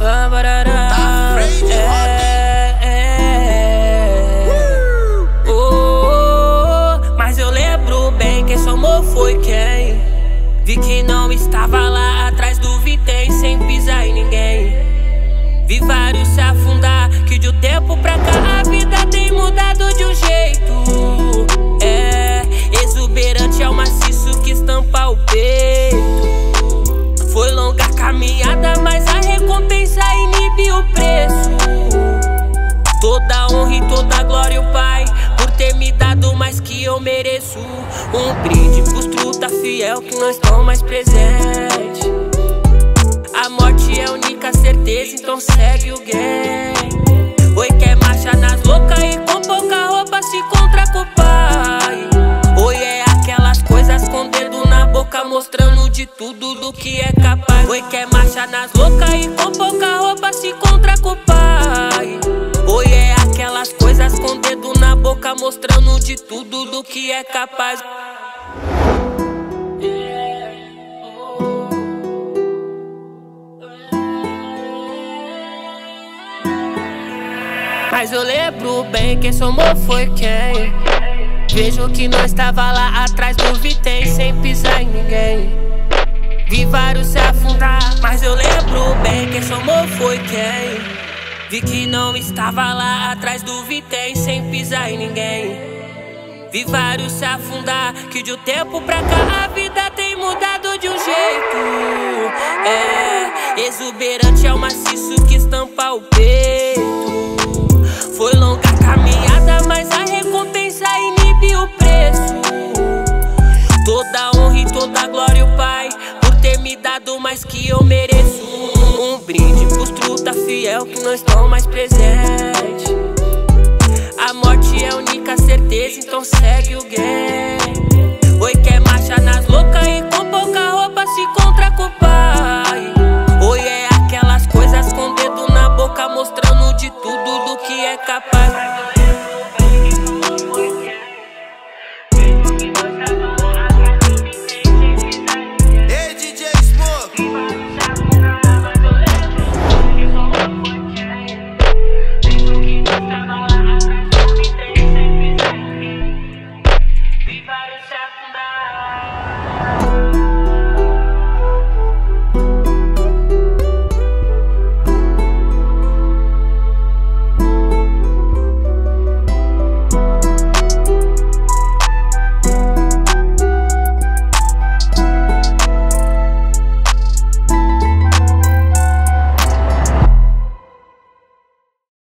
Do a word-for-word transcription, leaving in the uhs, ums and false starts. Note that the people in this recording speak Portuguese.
Tá frente, é, é. Oh, mas eu lembro bem quem somou foi quem. Vi que não estava lá atrás do Vitém, sem pisar em ninguém. Vi vários se afundar, que de um tempo pra cá a vida tem mudado de um jeito. É, exuberante é o maciço que estampa o peito. Foi longa a caminhada, mas a recompensa inibe o preço. Toda honra e toda glória o Pai, por ter me dado mais que eu mereço. Um brinde pros truta fiel que não estão mais presentes. A morte é a única certeza, então segue o game. Oi, quer marcha nas loucas e com pouca roupa se encontra com o pai. Oi, é aquelas coisas com dedo na boca, mostrando de tudo do que é capaz. Oi, quer marcha nas loucas e com pouca roupa se encontra com o pai. Oi, é aquelas coisas com dedo na boca, mostrando de tudo do que é capaz. Mas eu lembro bem quem somou foi quem. Vejo que não estava lá atrás do Vitém, sem pisar em ninguém. Vi vários se afundar, mas eu lembro bem quem somou foi quem. Vi que não estava lá atrás do Vitém, sem pisar em ninguém. Vi vários se afundar, que de um tempo pra cá a vida tem mudado de um jeito. É, exuberante é o maciço que estampa o peito. Foi longa a caminhada, mas a recompensa inibe o preço. Toda honra e toda glória o Pai, por ter me dado mais que eu mereço. Um brinde pros truta fiel que não estão mais presentes. A morte é a única certeza, então segue o game.